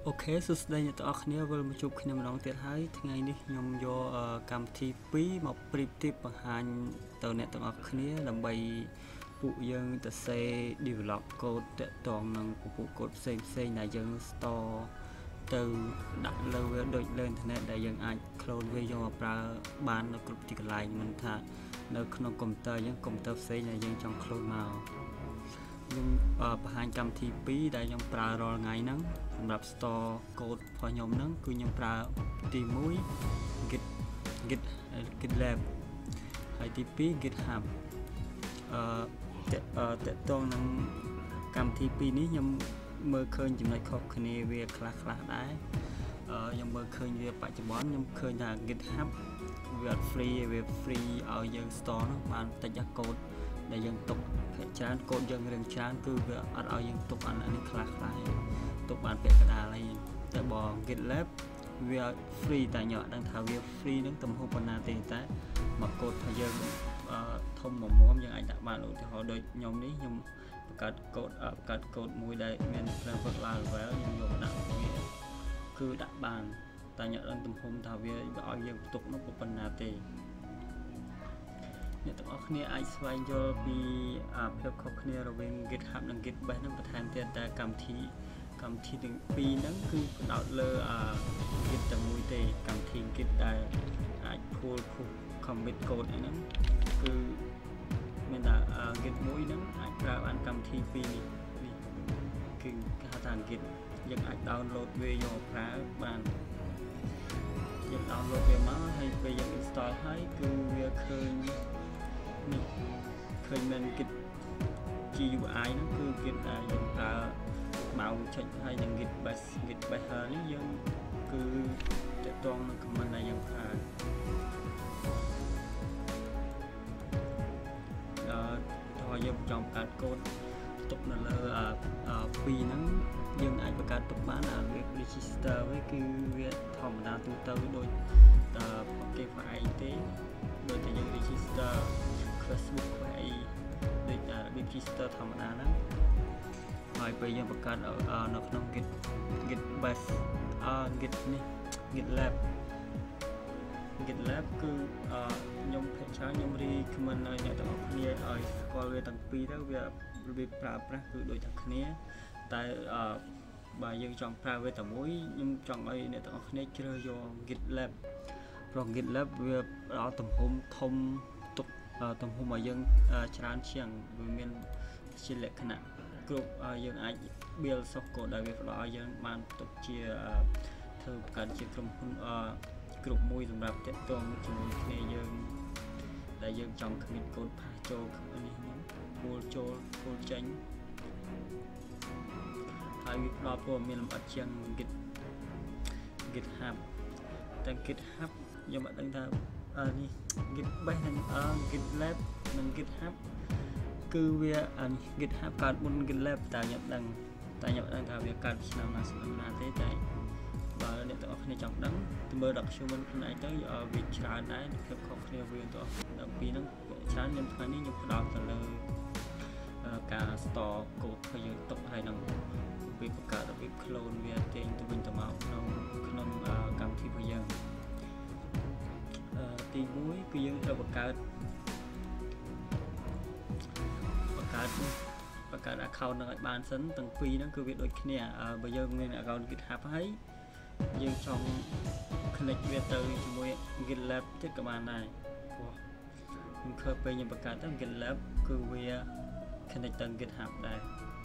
Ok, số đây là tụiគ្នាវិលមកជួបគ្នាម្ដងទៀតហើយថ្ងៃនេះខ្ញុំយកកម្មវិធី2មកប្រៀបធៀបបង្ហាញទៅអ្នកទាំងអស់គ្នាដើម្បីពួកយើងទៅ develop code តាក់ទងនឹងពពួក code ផ្សេងដែលយើង store ទៅដាក់លើវាដូចលើ internet ដែលយើងអាច clone វាយកមកប្រើបាននៅគ្រប់ទីកន្លែងមិនថានៅក្នុង computer យើង computer ផ្សេងដែលយើងចង់ clone មកខ្ញុំបង្ហាញកម្មវិធី2ដែលខ្ញុំប្រើរាល់ថ្ងៃហ្នឹងសម្រាប់ store code របស់ខ្ញុំហ្នឹងគឺខ្ញុំប្រើទី1 GitLab ហើយទី2 GitHub តាក់ទងនឹងកម្មវិធី2នេះខ្ញុំមើលឃើញចំណុចខុសគ្នាវាខ្លះដែរខ្ញុំមើលឃើញវាបច្ចុប្បន្នខ្ញុំឃើញថា GitHub វាអត់ free វា free ឲ្យយើង store នោះបានតិចកូដដែលយើងទុកច្រើនកូដយើងរឿងច្រើនគឺវាអត់ឲ្យយើងទុកអានេះខ្លះទុកបានពាក់កណ្ដាលអីតែបើ GitLab វា free តែខ្ញុំអត់ដឹងថាវា free នឹងទំហំប៉ុណ្ណាទេតែមកកូដថាយើងធំមុំយើងអាចដាក់បានឧទាហរណ៍ដូចខ្ញុំនេះខ្ញុំបង្កើតកូដមួយដែលមាន framework Laravel ខ្ញុំយកមកដាក់វាគឺដាក់បានតែខ្ញុំអត់ដឹងទំហំថាវាឲ្យយើងទុកនោះប៉ុណ្ណាទេអ្នកទាំងអស់គ្នាអាចស្វែងយល់ពីភាពខុសគ្នារវាង GitHub និង Gitbash នឹងបន្ថែមទៀតតែកម្មវិធីទាំងពីរហ្នឹងគឺផ្ដោតលើGit តែមួយទេកម្មវិធី Git ដែលអាច pull commit code ហ្នឹងគឺមានតែ Git មួយហ្នឹងអាចប្រើបានកម្មវិធីពីរនេះគឺគេហៅថា Git យើងអាច download វាយកប្រើបានយើង download វាមកហើយពេលយើង install ហើយគឺវាឃើញនេះឃើញមាន Git GUI ហ្នឹងគឺ Git ដែលយើងប្រើមកចុចហើយនឹង Gitbash នេះយើងគឺតកតងនឹង command ដែលយើងប្រើដល់យើងចង់បង្កើតកូដទុកនៅលើពីរហ្នឹងយើងអាចបង្កើតទុកបានវា register វិញគឺវាធម្មតាទូទៅដូចគេផ្សាយទេដូចតែយើង register Facebook ផ្សាយដូច register ធម្មតាហ្នឹងហើយពេលយើងបង្កើតនៅក្នុង GitBash GitLab គឺខ្ញុំrecommend ឲ្យអ្នកទាំងអស់គ្នាឲ្យស្គាល់វាទាំងពីរទៅវារបៀបប្រើប្រាស់គឺដូចតែគ្នាតែបើយើងចង់ប្រើវាតែមួយខ្ញុំចង់ឲ្យអ្នកទាំងអស់គ្នាជ្រើសយក GitLab ព្រោះ GitLab វាដល់ទំហំធំទុកទំហំឲ្យយើងច្រើនជាងវាមានជាលក្ខណៈគ្រប់យើងអាច build source code ដែលវាផ្ដល់ឲ្យយើងបានទុកជាធ្វើបង្កើតជាក្រុមហ៊ុនគ្រប់មួយសម្រាប់ទាក់ទងជាមួយគ្នាយើងដែលយើងចង់ commit code ផាសចូលនេះpullចេញហើយវាផ្ដល់ព័ត៌មានលម្អិតជាង GitHub តែ GitHub ខ្ញុំអត់ដឹងថានេះ GitBash និង GitLab និង GitHub គឺវា GitHub កើតមុន GitLab តែខ្ញុំដឹងថាវាកើតឆ្នាំណាទេតែបើអ្នកទាំងអស់គ្នាចង់ដឹងទៅមើល document ខ្លួនឯងទៅវាច្រើនដែរភាពខុសគ្នាវាទាំងពីរហ្នឹងច្រើនខ្ញុំថ្ងៃនេះខ្ញុំផ្ដោតទៅលើការ store code របស់យើងទុកហើយនឹងវាបង្កើតរបៀប clone វាចេញទៅវិញទៅមកក្នុងកម្មវិធីរបស់យើងទី1គឺយើងត្រូវបង្កើត account នឹងឲ្យបានសិនទាំងពីរហ្នឹងគឺវាដូចគ្នាបើយើងមាន account GitHub ហើយយើងចង់ connect វាទៅជាមួយ GitLab ទៀតក៏បានដែរព្រោះខ្ញុំឃើញពេលខ្ញុំបង្កើតទៅ GitLab គឺវា connect ទៅ GitHub ដែរ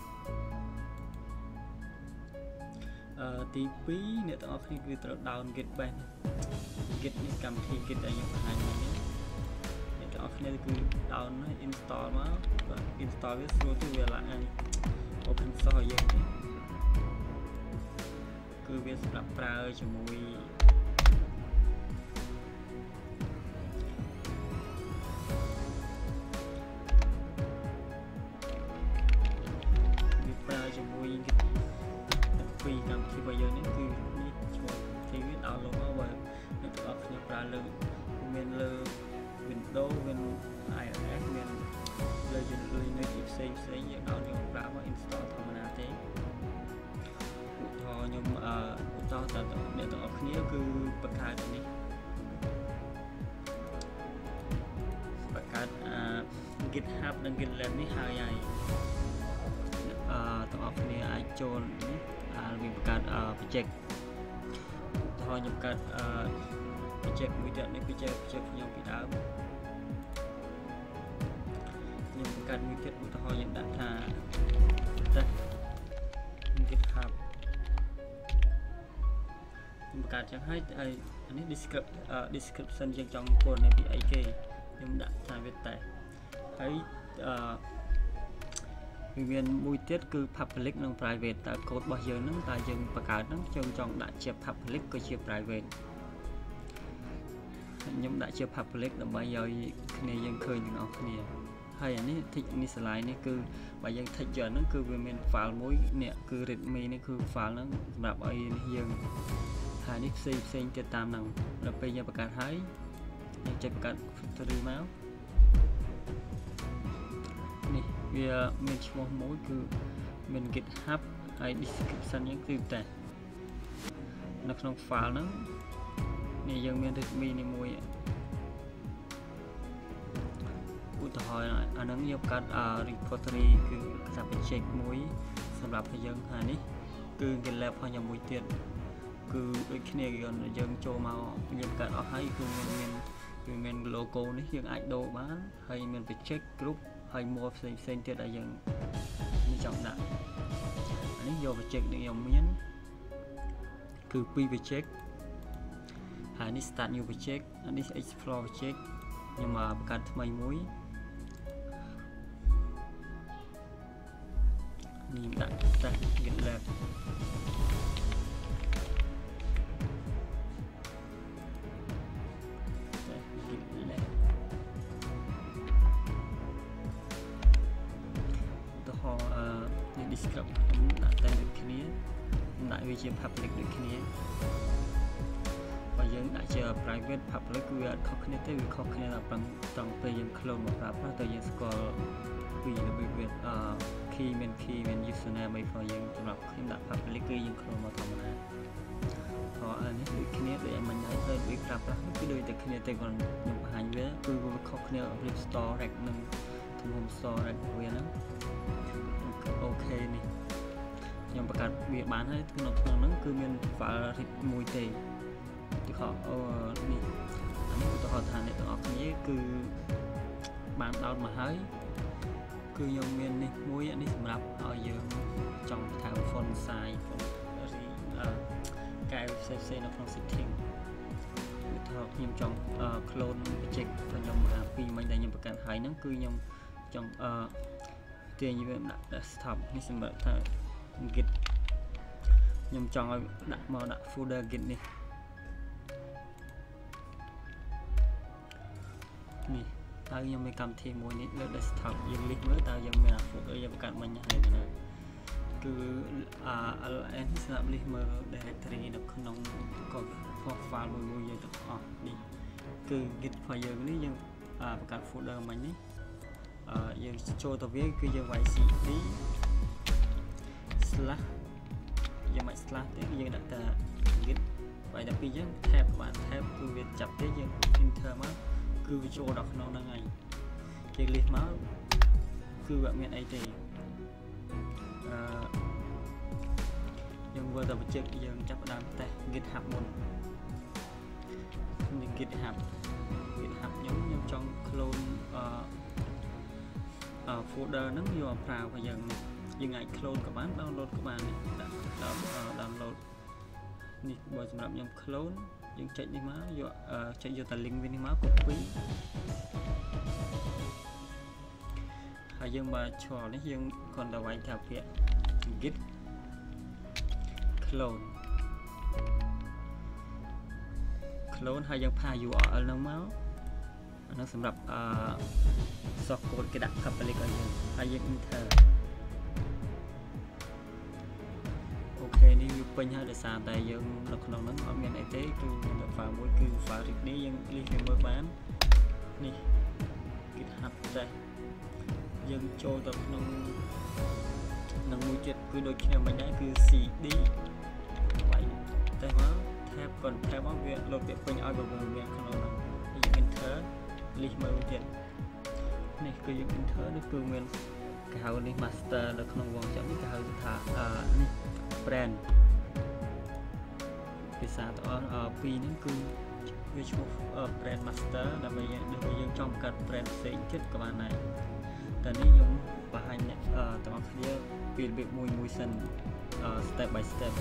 ទី2អ្នកទាំងអស់គ្នាគឺត្រូវ down GitBash Git នេះកម្មវិធី Git ដែលខ្ញុំបង្ហាញនេះអ្នកទាំងអស់គ្នាគឺ down ហើយ install មក install វាស្រួលទៅវាឡើង open source យើងនេះគឺវាសម្រាប់ប្រើជាមួយពីកម្មវិធីរបស់យើងនេះគឺនេះឈ្មោះទីវា download មកបើអ្នកទាំងអស់គ្នាប្រើលើមានលើ Windows មាន iOS មានលើ Linux ផ្សេងយើងឲ្យយើងប្រើមក install ធម្មតាទេឧទាហរណ៍ខ្ញុំខ្ញុំឧទាហរណ៍តើអ្នកទាំងអស់គ្នាគឺបង្កើតនេះបង្កើតGitHub និង GitLab នេះហើយទាំងអស់គ្នាអាចចូលនេះមានបង្កើត project ឧទាហរណ៍ខ្ញុំកើតproject មួយទៀតនេះ project ខ្ញុំពីដើមខ្ញុំបង្កើតមួយទៀតឧទាហរណ៍ខ្ញុំដាក់ថាតើ GitHub ខ្ញុំបង្កើតចឹងហើយអានេះ description យើងចង់ពោលនៅពីអីគេខ្ញុំដាក់ថាវាតែហើយវាមានមួយទៀតគឺ public និង private តើ code របស់យើងហ្នឹងតើយើងបង្កើតហ្នឹងយើងចង់ដាក់ជា public ក៏ជា private ខ្ញុំដាក់ជា public ដើម្បីឲ្យគ្នាយើងឃើញទាំងអស់គ្នាហើយអានេះ tick នេះ slide នេះគឺបើយើង tick យកហ្នឹងគឺវាមាន file មួយនេះគឺ readme នេះគឺ file ហ្នឹងសម្រាប់ឲ្យយើងហើយនេះផ្សេងទៀតតាមហ្នឹងដល់ពេលយើងបង្កើតហើយយើងចេះបង្កើត factory មកនេះវាមានឈ្មោះមួយគឺមាន GitHub ហើយ description យើងគឺតែនៅក្នុង file ហ្នឹងនេះយើងមាន readme នេះមួយឧទាហរណ៍អាហ្នឹងយើងបង្កើត repository គឺថា project មួយសម្រាប់យើងហើយនេះគឺ GitLab របស់ខ្ញុំមួយទៀតគឺដូចគ្នាយើងចូលមកយើងបង្កើតអស់ហើយគឺមាន logo នេះយើងអាចដូរបានហើយមាន project group ហើយមួយផ្សេងទៀតដែលយើងនេះចង់ដាក់អានេះយក project នេះខ្ញុំមានគឺ2 project ហើយនេះ start new project អានេះ explore project ខ្ញុំមកបង្កើតថ្មីមួយនេះដាក់តែ GitLab description ដាក់តែដូចគ្នាដាក់វាជា public ដូចគ្នាបើយើងដាក់ជា private public គឺវាអត់ខុសគ្នាទេវាខុសគ្នាដល់ត្រង់ពេលយើង clone មកប្រាប់ទៅយើងស្គាល់ពីរបៀបវាkey មាន username អីផងយើងសម្រាប់ខ្ញុំដាក់ public គឺយើង clone មកធម្មតាអានេះដូចគ្នាដូចឯមិញហើយទៅវាប្រាប់គឺដូចតែគ្នាតែគាត់ខ្ញុំបង្ហាញវាគឺវាខុសគ្នា Rip Store Rack និងទំហំ Store Rack វាហ្នឹងអូខេនេះខ្ញុំបង្កើតវាបានហើយក្នុងហ្នឹងគឺមាន file RIP មួយទេទីខនេះអានេះឧទាហរណ៍ថាអ្នកទាំងអស់គ្នាគឺបានដោតមកហើយគឺខ្ញុំមាននេះមួយនេះសម្រាប់ឲ្យយើងចង់ថែម font size កែផ្សេងនៅក្នុង setting ឧទាហរណ៍ខ្ញុំចង់ clone project របស់ខ្ញុំពីមិញដែលខ្ញុំបង្កើតហើយហ្នឹងគឺខ្ញុំចង់ទាញវាដាក់ desktop នេះសម្រាប់ថា git ខ្ញុំចង់ឲ្យដាក់មកដាក់ folder git នេះតើខ្ញុំមានកម្មវិធីមួយនេះលើ desktop យើង list មើលតើយើងមាន folder យើងបង្កើតមិញហើយណាគឺ ln សម្រាប់ list មើល directory នៅក្នុង file មួយយើងទាំងអស់នេះគឺ git file យើងនេះយើងបង្កើត folder មិញនេះយើងចូលទៅវាគឺយើងវាយ cd slash យើងមិន slash ទេយើងដាក់តែ git វាយតែពីយើង tab បាន tab គឺវាចាប់ទេយើង enter មកគឺវាចូលដល់ក្នុងហ្នឹងហើយគេលិះមកគឺវាមានអីទេយើងមើលទៅ project យើងចាប់ផ្ដើមតេស្ត GitHub មុននេះ GitHub ខ្ញុំចង់ clone folder ហ្នឹងយកប្រើរបស់យើងនេះយើងអាច clone ក៏បាន download ក៏បាននេះដាក់ download នេះបើសម្រាប់ខ្ញុំ clone យើងចុចនេះមកយកចុចយកតែ link វានេះមក copy ហើយយើងបើឆ្លងនេះយើងគ្រាន់តែវាយថាពាក្យ git clone ហើយយើងផា URL ហ្នឹងមកអានោះសម្រាប់source code គេដាក់ public ឲ្យយើងហើយយើង enter អូខេនេះវាពេញហើយដោយសារតែយើងនៅក្នុងហ្នឹងអត់មានអីទេគឺមានតែ file មួយគឺ file RIP នេះយើង list វាមើលបាននេះ GitHub តែយើងចូលទៅក្នុងនឹងមួយទៀតគឺដូចគ្នាមិនដែរគឺ cd còn theo bóng việc lột việc quanh ai của vùng miền không nào thì enter list mơ tiền này cứ dùng enter nó cứ nguyên cái hào này master được không vòng chấm cái hào thả này brand vì sao ở pi nó cứ visual brand master là bây giờ trong các brand sẽ chết các bạn nàyแต่นี่ยังบางเนี่ยแต่ว่าเขาเรียกเปลี่ยนแบบมวยสันstep by step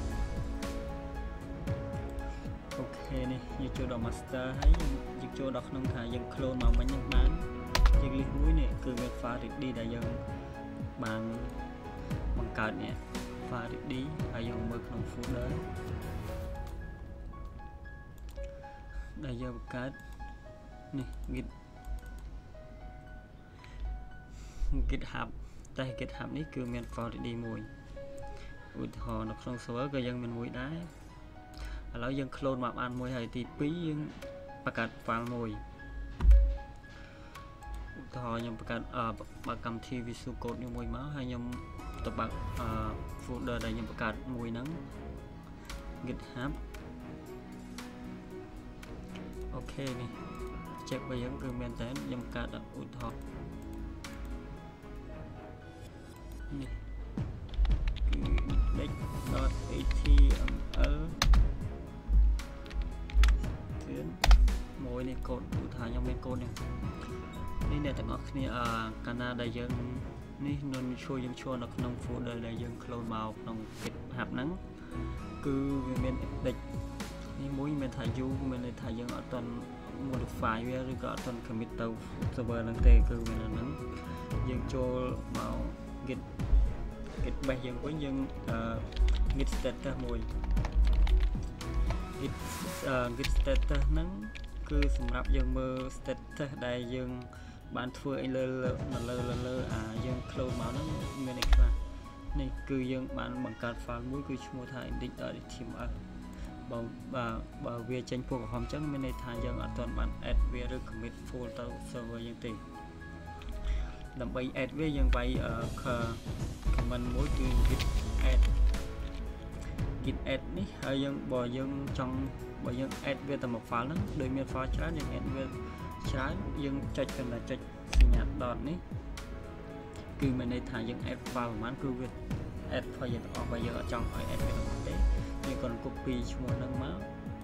โอเคนี่ยังโจดอก master ให้ยังโจดอกน้องถ่ายยังโคลนมามันยังบ้านยังลิมุ้ยเนี่ยคือเป็นฟาริดดีแต่ยังบางการเนี่ยฟาริดดีแต่ยังมือขนมฟูดเลยแต่ยังการนี่GitHub แต่ GitHub នេះគឺមាន file ID មួយឧទាហរណ៍នៅក្នុង server ក៏យើងមានមួយដែរឥឡូវយើង clone មកបានមួយហើយទី2យើងបង្កើត file មួយឧទាហរណ៍ខ្ញុំបង្កើតបើកម្មវិធី Visual Code នេះមួយមកហើយខ្ញុំទៅបើក folder ដែលខ្ញុំបង្កើតមួយហ្នឹង GitHub អូខេនេះ check បើយើងគឺមែនតើខ្ញុំបង្កើតឧទាហរណ៍នេះគឺ dex.html ទៀតមួយនេះកូដឧទាហរណ៍ខ្ញុំមានកូដនេះអ្នកទាំងអស់គ្នាកាលណាដែលយើងនេះនឹងជួយយើងឈរនៅក្នុង folder ដែលយើង clone មកក្នុង GitHub ហ្នឹងគឺវាមាន dex នេះមួយមានថា u មានន័យថាយើងអត់ទាន់ modify វាឬក៏អត់ទាន់ commit ទៅ server ហ្នឹងទេគឺវានៅហ្នឹងយើងចូលមក git base យើងវិញយើង git status មួយ git status ហ្នឹងគឺសម្រាប់យើងមើល status ដែលយើងបានធ្វើអីលើយើង clone មកហ្នឹងមានអីខ្លះនេះគឺយើងបានបង្កើត file មួយគឺឈ្មោះថា index.html បើវាចេញពណ៌ក្រហមអញ្ចឹងមានន័យថាយើងអត់ទាន់បាន add វាឬ commit full ទៅ server យើងទេដើម្បី add វាយើងវាយ command មួយគឺ git add នេះហើយយើងបើយើងចង់បើយើង add វាទៅមក file ហ្នឹងដោយមាន file ច្រើនយើង add វាច្រើនយើងចុចកណ្ដាលចុចសញ្ញា dot នេះគឺមានន័យថាយើង add file ប្រហែលគឺវា add file យើងទាំងអស់បើយើងអត់ចង់ឲ្យ add វាទាំងអស់ទេយើងគ្រាន់ copy ឈ្មោះហ្នឹងមក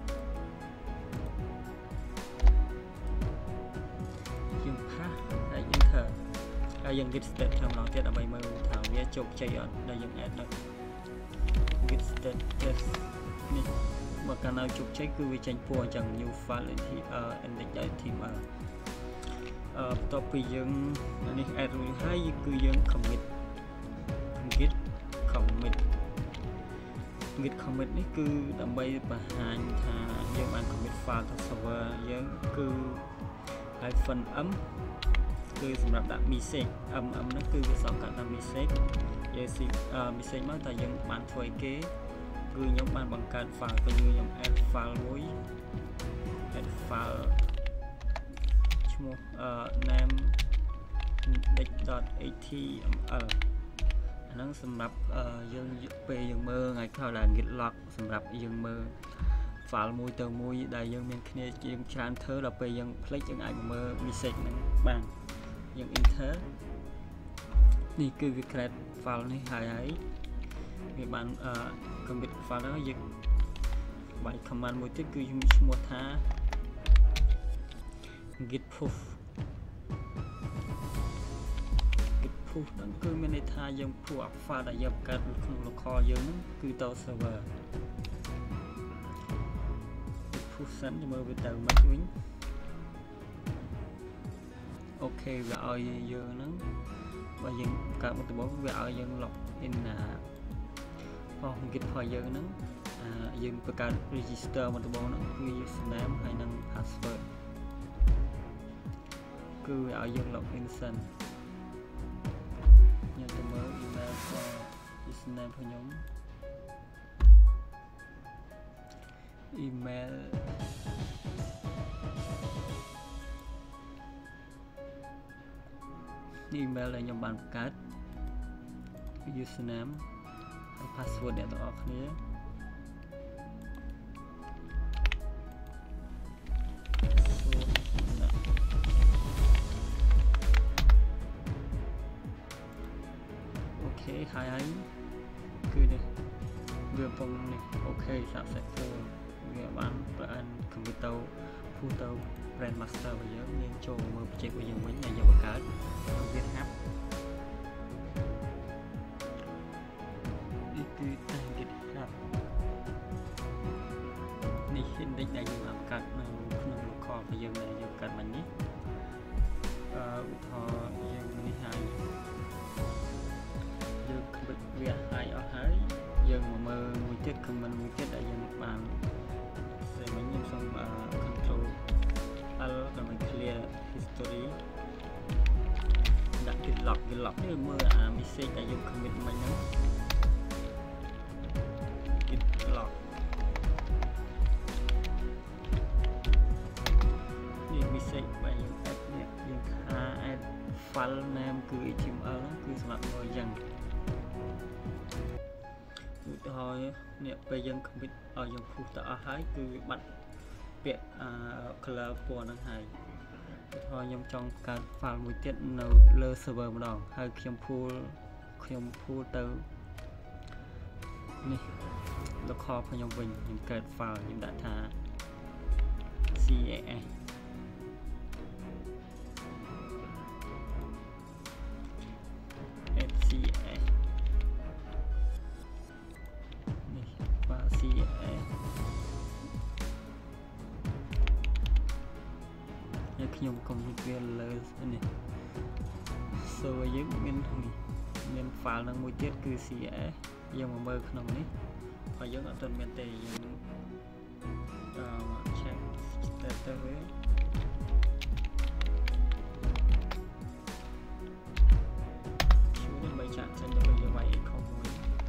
យើង paste ហើយយើងធ្វើហើយយើង git state ម្ដងទៀតដើម្បីមើលថាវាជោគជ័យអត់ដែលយើង add នៅ git state test នេះបើកាលណាជោគជ័យគឺវាចេញពណ៌អញ្ចឹង new file index.html បន្ទាប់ពីយើងនេះ add រួចហើយគឺយើង commit git commit នេះគឺដើម្បីបង្ហាញថាយើងបាន commit file ទៅ server យើងគឺ -m គឺសម្រាប់ដាក់ message mm ហ្នឹងគឺវាសងកាត់តាម message យើង message មកតែយើងបានធ្វើអីគេគឺខ្ញុំបានបង្កើត file គឺខ្ញុំ add file មួយ add file ឈ្មោះname dex.html ហ្នឹងសម្រាប់យើងពេលយើងមើលថ្ងៃក្រោយដែល git log សម្រាប់យើងមើល file មួយទៅមួយដែលយើងមានគ្នាយើងច្រើនធ្វើដល់ពេលយើងភ្លេចយើងអាចមើល message ហ្នឹងបានយើង enter នេះគឺវា create file នេះហើយវាបានcommit file ហ្នឹងយើងបាយ command មួយទៀតគឺឈ្មោះថា git push ហ្នឹងគឺមានន័យថាយើង push file ដែលយើងបង្កើតក្នុង local យើងហ្នឹងគឺទៅ server push សិនមើលវាទៅមកវិញអូខេវាឲ្យយើងហ្នឹងបើយើងកើតមកដំបូងវាឲ្យយើង log in git file យើងហ្នឹងយើងបង្កើត register មកដំបូងហ្នឹងគឺ username ហើយនិង password គឺវាឲ្យយើង log in សិនខ្ញុំទៅមើល email ក៏ username របស់ខ្ញុំ email ដែលខ្ញុំបានបង្កើត username ហើយ password អ្នកទាំងអស់គ្នាហើយគឺនេះវាពងនេះអូខេ successful វាបានបាន computer ភូទៅ brand master របស់យើងយើងចូលមើល project របស់យើងវិញហើយយើងបង្កើតវាហាប់នេះគឺតែ GitHub នេះ index ដែលយើងបង្កើតនៅក្នុង local របស់យើងដែលយើងកើតមិញនេះឧទាហរណ៍យើងនេះហើយយើងគិតវាហើយអស់ហើយយើងមកមើលមួយទៀត comment មួយទៀតដែលយើងបានតែមិញខ្ញុំសូមcontrol L ដើម្បី clear history ដាក់ git log នេះមើលអា message ដែលយើង commit មិញហ្នឹង git log នេះ message ដែលយើង add នេះយើងថា add file name គឺ HTML ហ្នឹងគឺសម្រាប់មើលអញ្ចឹងឧទាហរណ៍នេះពេលយើង commit ឲ្យយើង push ទៅអស់ហើយគឺវាបាត់ពាក្យcolor ពណ៌ហ្នឹងហើយឧទាហរណ៍ខ្ញុំចង់កើត file មួយទៀតនៅលើ server ម្ដងហើយខ្ញុំ pull ទៅនេះ local ខ្ញុំវិញខ្ញុំកើត file ខ្ញុំដាក់ថា casខ្ញុំកុំវាលើនេះ so យើងមាន file នឹងមួយទៀតគឺ cas យើងមកមើលក្នុងនេះហើយយើងអត់ទាន់មានទេយើង check status វាជួយដើម្បីចាក់ចេញទៅយើងវាយ echo មួយ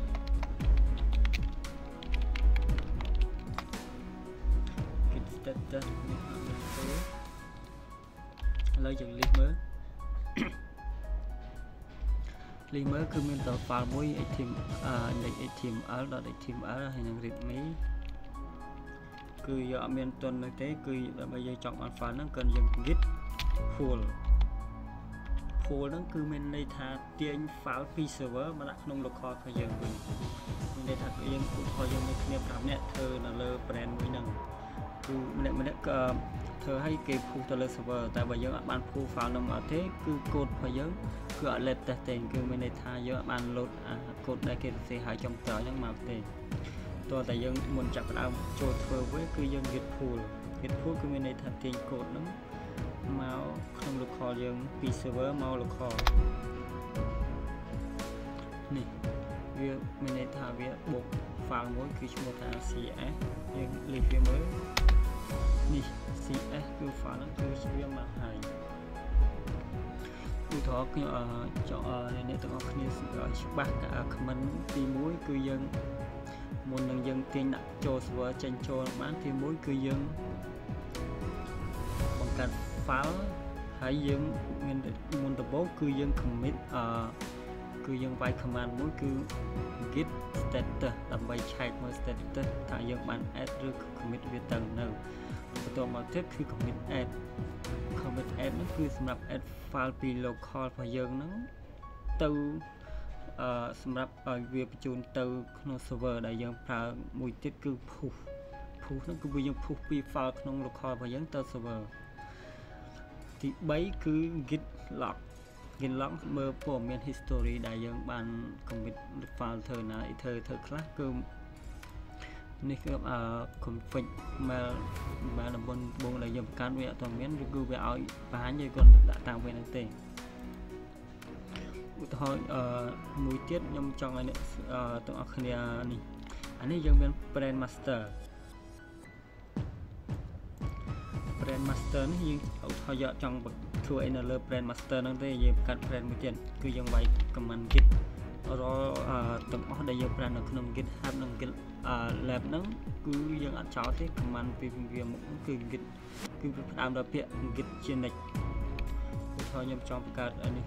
git status នេះអត់មានទេឥឡូវយើង list មើល list មើលគឺមានត file មួយ html.html ហើយនឹង readme គឺយើងអត់មានទុននៅទេគឺដើម្បីយើងចង់បាន file ហ្នឹងគឺយើង git pull ហ្នឹងគឺមានន័យថាទាញ file ពី server មកដាក់ក្នុង local របស់យើងវិញមានន័យថាយើងឧទាហរណ៍យើងមានគ្នា5នាក់ធ្វើនៅលើ brand មួយហ្នឹងគឺម្នាក់ក៏ធ្វើឲ្យគេ push ទៅលើ server តែបើយើងអត់បាន pull file ហ្នឹងមកទេគឺ code របស់យើងគឺអត់ latest ទេគឺមានន័យថាយើងអត់បាន load code ដែលគេសរសេរឲ្យចំតអញ្ចឹងមកទេតោះតែយើងមុនចាប់ផ្ដើមចូលធ្វើវិញគឺយើង git pull គឺមានន័យថាទាញ code ហ្នឹងមកក្នុង local យើងពី server មក local នេះវាមានន័យថាវាបូក file មួយគឺឈ្មោះថា cs យើង list វាមើលនេះ cs គឺ file ហ្នឹងគឺវាមកហើយឧទាហរណ៍ខ្ញុំចង់អ្នកទាំងអស់គ្នាច្បាស់ comment ទី1គឺយើងមុននឹងយើងទាញដាក់ចូល server ចេញចូលបានទី1គឺយើងបង្កើត file ហើយយើងមានមុនដំបូងគឺយើង commit គឺយើងវាយ command មួយគឺ git status ដើម្បី check មើល status ថាយើងបាន add ឬ commit វាទៅនៅបន្ទាប់មកទៀតគឺ commit add នោះគឺសម្រាប់ add file ពី local របស់យើងហ្នឹងទៅសម្រាប់ឲ្យវាបញ្ជូនទៅក្នុង server ដែលយើងប្រើមួយទៀតគឺ push ហ្នឹងគឺវាយើង push ពី file ក្នុង local របស់យើងទៅ server ទី3គឺ git log មើលព័ត៌មាន history ដែលយើងបាន commit file ធ្វើណាធ្វើខ្លះគឺនេះគឺconfig mail តំបន់បងដែលយើងបង្កើតវាអត់ទាន់មានឬគឺវាឲ្យបង្ហាញយើងគាត់ដាក់តាមវានឹងទេឧទាហរណ៍មួយទៀតខ្ញុំចង់ឲ្យអ្នកទាំងអស់គ្នានេះអានេះយើងមាន brand master នេះយើងឧទាហរណ៍យកចង់ធ្វើអីនៅលើ brand master ហ្នឹងទេយើងបង្កើត brand មួយទៀតគឺយើងវាយ command git រាល់ទាំងអស់ដែលយើងប្រើនៅក្នុង GitHub និង Git Lab ហ្នឹងគឺយើងអត់ចោលទេ command ពីវាមុខគឺ git គឺផ្ដើមដោយពាក្យ git ជានិច្ចឧទាហរណ៍ខ្ញុំចង់បង្កើតនេះ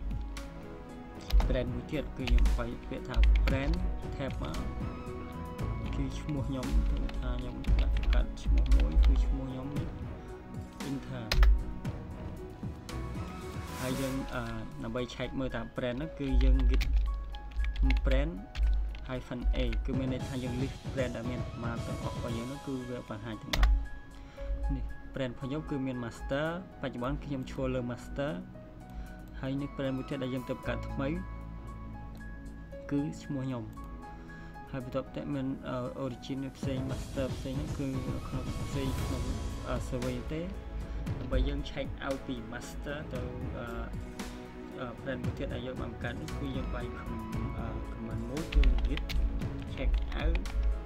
brand មួយទៀតគឺខ្ញុំវាយពាក្យថា brand tab មកគឺឈ្មោះខ្ញុំថាខ្ញុំដាក់កាត់ឈ្មោះមួយគឺឈ្មោះខ្ញុំនេះ Inter ហើយយើងដើម្បី check មើលថា brand ហ្នឹងគឺយើង git brand hyphen a គឺមានន័យថាយើង list brand ដែលមានប្រមាណទាំងអស់របស់យើងនោះគឺវាបង្ហាញទាំងអស់នេះ brand របស់ខ្ញុំគឺមាន master បច្ចុប្បន្នខ្ញុំឈរលើ master ហើយនេះ brand មួយទៀតដែលយើងទៅបង្កើតថ្មីគឺឈ្មោះខ្ញុំហើយបន្ទាប់ទៅមាន origin ផ្សេង master ផ្សេងហ្នឹងគឺក្នុងផ្សេងក្នុង survey ទេដើម្បីយើង check out ពី master ទៅ brand មួយទៀតដែលយើងបានបង្កើតនេះគឺយើងបាយ command មួយគឺ git check out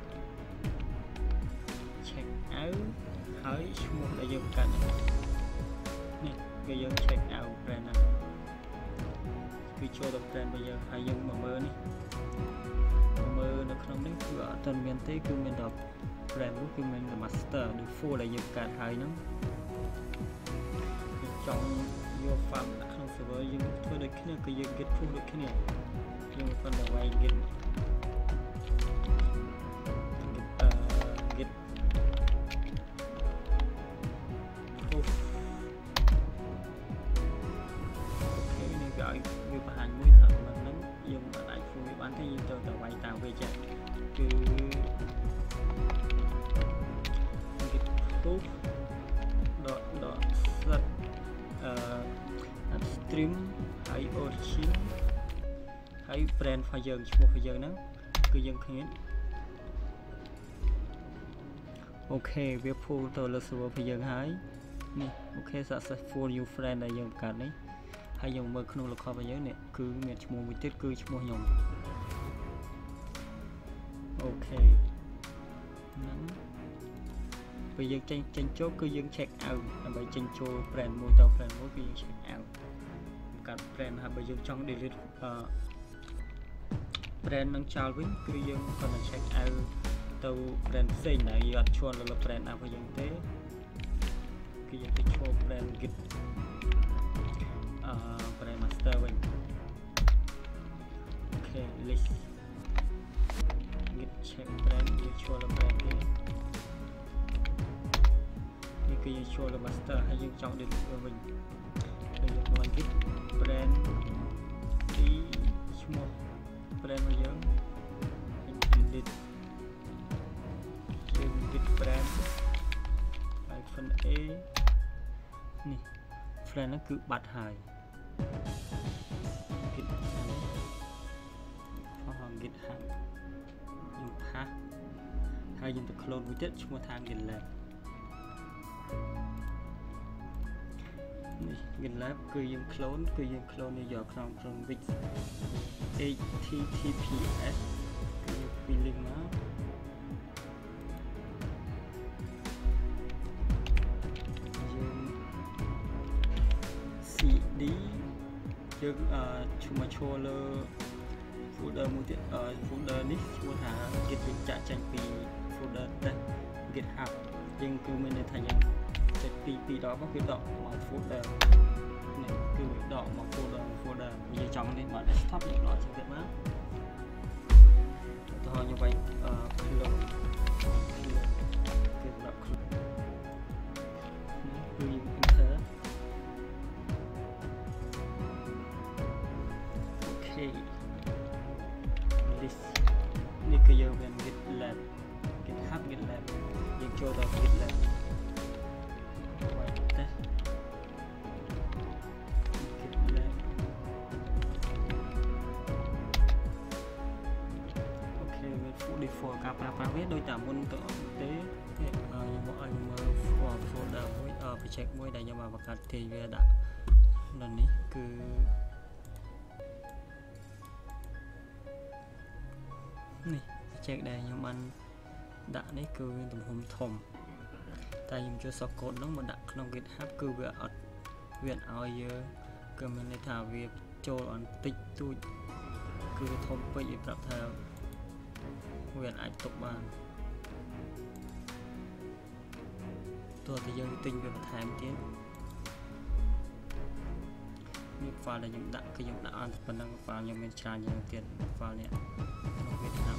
ហើយឈ្មោះដែលយើងបង្កើតនេះគឺយើង check out brand ហ្នឹងគឺចូលទៅ brand របស់យើងហើយយើងមកមើលនេះមើលនៅក្នុងនេះគឺអត់ទាន់មានទេគឺមានតែ brand នោះគឺមាន master ឬ full ដែលយើងបង្កើតហើយហ្នឹងចង់យក file ដាក់ក្នុង server យើងធ្វើដូចគ្នាគឺយើង git push ដូចគ្នាយើងមិនcần phải git git push អូខេនេះវាឲ្យវាបង្ហាញមួយថាហ្នឹងយើងអាចធ្វើវាបានទេយើងទៅវាយតាមវាចេះគឺ git push set stream ហើយ origin ហើយ brand របស់យើងឈ្មោះរបស់យើងហ្នឹងគឺយើងឃើញអូខេវា pull ទៅលើ server របស់យើងហើយនេះអូខេ successful new friend ដែលយើងបង្កើតនេះហើយយើងមើលក្នុង local របស់យើងនេះគឺមានឈ្មោះមួយទៀតគឺឈ្មោះខ្ញុំអូខេហ្នឹងពេលយើងចេញចូលគឺយើង check out ដើម្បីចេញចូល brand មួយទៅ brand មួយគឺយើង check out បង្កើត brand ហើយបើយើងចង់ delete brand នឹងចោលវិញគឺយើងគ្រាន់តែ check out ទៅ brand ផ្សេងដែលយើងអត់ឈរលើ brand ណារបស់យើងទេគឺយើងទៅឈរ brand git brand master វិញអូខេ list git check brand យើងឈរលើ brand នេះគឺយើងចូលលើ master ហើយយើងចង់ delete វាវិញហើយយើងមក git brand ទីឈ្មោះ brand របស់យើង delete យើង git brand hyphen a នេះ brand ហ្នឹងគឺបាត់ហើយ git git hang យើងផាសហើយយើងទៅ clone មួយទៀតឈ្មោះថា git lab GitLab គឺយើង clone គឺយើង clone យកក្នុង Wix https គឺពី link មកយើង cd យើងឈ្មោះឈរលើ folder មួយទៀតfolder នេះឈ្មោះថា git យើងចាក់ចេញពី folder តែ GitHub យើងគឺមានន័យថាយើងចេញពីដកមកគឺដកមក folder នេះគឺដកមក folder យើងចង់នេះមក desktop យើងដកចេញទៀតមកទៅខ្ញុំវាយ clone គឺដាក់ clone នេះគឺយើង enter អូខេ list នេះគឺយើងមាន GitLab GitHub GitLab យើងចូលដល់ GitLab default ការប្រើប្រាស់វាដូចតែមុនទៅអត់ទេខ្ញុំមកឲ្យមើល folder មួយ project មួយដែលខ្ញុំបានបង្កើតទេវាដាក់នៅនេះគឺនេះ project ដែលខ្ញុំបានដាក់នេះគឺមានទំហំធំតែខ្ញុំចូល source code ហ្នឹងមកដាក់ក្នុង GitHub គឺវាអត់វាឲ្យយើងគឺមានន័យថាវាចូលអន្តិចតួចគឺវាធំពេកវាប្រាប់ថាវាអាចទុកបានទោះតែយើងទិញវាបន្ថែមទៀតនេះ file ដែលខ្ញុំដាក់គឺខ្ញុំដាក់អត់ប៉ុណ្ណឹង file ខ្ញុំមានច្រើនយ៉ាងទៀត file នេះក្នុងវាឆ្នាំ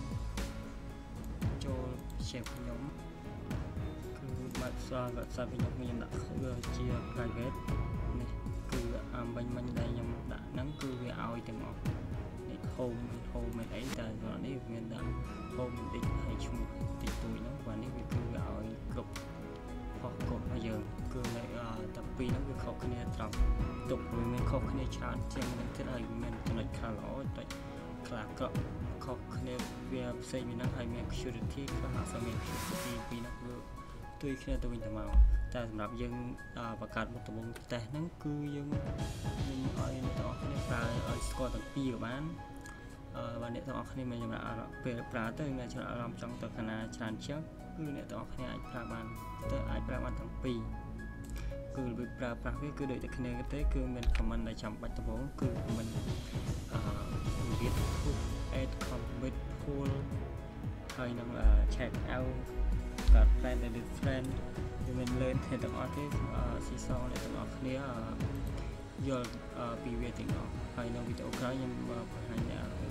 ចូល shape ខ្ញុំគឺបាត់សល់ខ្ញុំដាក់ជា private នេះគឺមិញដែលខ្ញុំដាក់ហ្នឹងគឺវាឲ្យទាំងអស់នេះ home មានអីតែសម្រាប់នេះមានដាក់ home តិចហើយឈ្មោះតិចតួចហ្នឹងបាទនេះវាគឺវាឲ្យគ្រប់ផុសកូដរបស់យើងគឺនៅតែពីរហ្នឹងវាខុសគ្នាត្រង់ទុកវាមានខុសគ្នាច្រើនជាងនឹងទៀតហើយមានចំណុចខ្លះល្អចំណុចខ្លះក៏ខុសគ្នាវាផ្សេងពីហ្នឹងហើយមាន security ខ្លះអត់សូវមាន security ពីរហ្នឹងវាទួយគ្នាទៅវិញទៅមកតែសម្រាប់យើងបង្កើតមុខដំបូងតេស្តហ្នឹងគឺយើងឲ្យអ្នកទាំងអស់គ្នាប្រើឲ្យស្គាល់ទាំងពីរក៏បានបាទអ្នកទាំងអស់គ្នាមានចំណាក់ពេលប្រើទៅមានចំណាក់អារម្មណ៍ចង់ទៅខាងណាច្រើនជាងគឺអ្នកទាំងអស់គ្នាអាចប្រើបានទាំងពីរគឺរបៀបប្រើប្រាស់វាគឺដូចតែគ្នាទេគឺមាន command ដែលចាំបាច់ដំបូងគឺ command git push add commit pull ហើយនឹង check out កើត friend edit friend វាមានលើអ្នកទាំងអស់ទេស៊ីសងអ្នកទាំងអស់គ្នាយល់ពីវាទាំងអស់ហើយនៅវីដេអូក្រោយខ្ញុំបង្ហាញ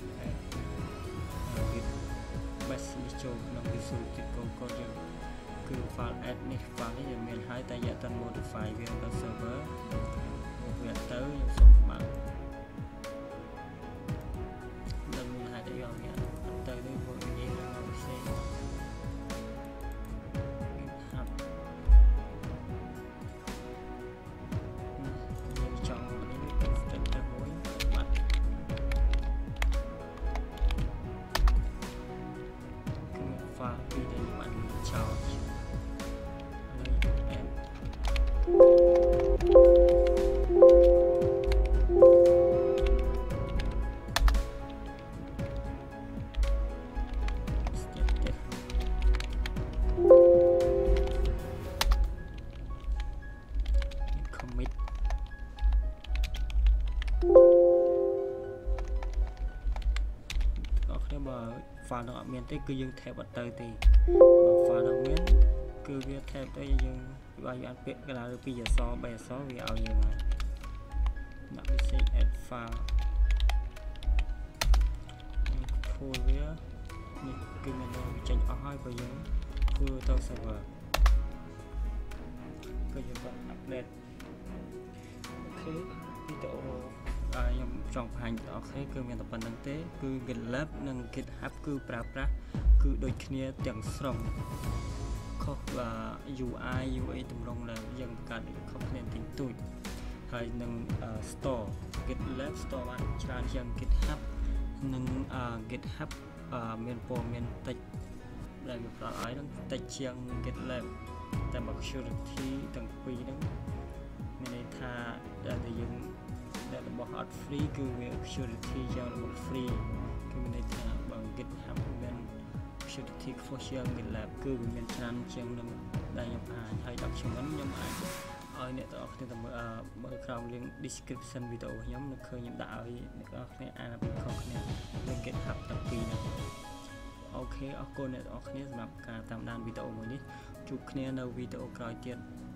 git bash នេះចូលក្នុង Visual Studio Code យើងគឺ file add នេះ file នេះយើងមានហើយតែយកទៅ modify វាទៅ server វាទៅខ្ញុំសូមបើកដល់មានហើយតែយកវាទៅនេះពួកនិយាយមកផ្សេងfile នោះអត់មានទេគឺយើង tab អត់ទៅទេបើ file នោះមានគឺវា tab ទៅយើងវាអាចពាក្យកន្លងពីអក្សរ3អក្សរវាឲ្យយើងហើយដាក់ message add file ធូលវានេះគឺមានវាចេញអស់ហើយបើយើងធ្វើទៅ server គឺយើងគាត់ update អូខេវីដេអូខ្ញុំចង់បង្ហាញដល់អ្នកគឺមានតែប៉ុណ្្នឹងទេគឺ GitLab និង GitHub គឺប្រើប្រាស់គឺដូចគ្នាទាំងស្រុងខុសUI UA តម្រង់ដែលយើងបង្កើតខុសគ្នាតិចតួចហើយនឹង Store GitLab Store បានច្រើនជាង GitHub និង GitHub មានព័ត៌មានតិចដែលវាផ្ដល់ឲ្យនឹងតិចជាង GitLab តែមក security ទាំងពីរហ្នឹងមានន័យថាដែលយើងដែលរបស់អត់ free គឺវា security យ៉ាងរបស់ free គឺមានន័យថាបើ GitHub មាន security ខ្ពស់ជាង GitLab គឺវាមានច្រើនជាងនឹងដែលខ្ញុំអាចហើយdocumentខ្ញុំអាចឲ្យអ្នកទាំងអស់គ្នាទៅមើលក្រោម link description វីដេអូខ្ញុំនៅឃើញខ្ញុំដាក់ឲ្យអ្នកទាំងអស់គ្នាអានពីខុសគ្នានឹង GitHub ទាំងពីរហ្នឹងអូខេអរគុណអ្នកទាំងអស់គ្នាសម្រាប់ការតាមដានវីដេអូមួយនេះជួបគ្នានៅវីដេអូក្រោយទៀត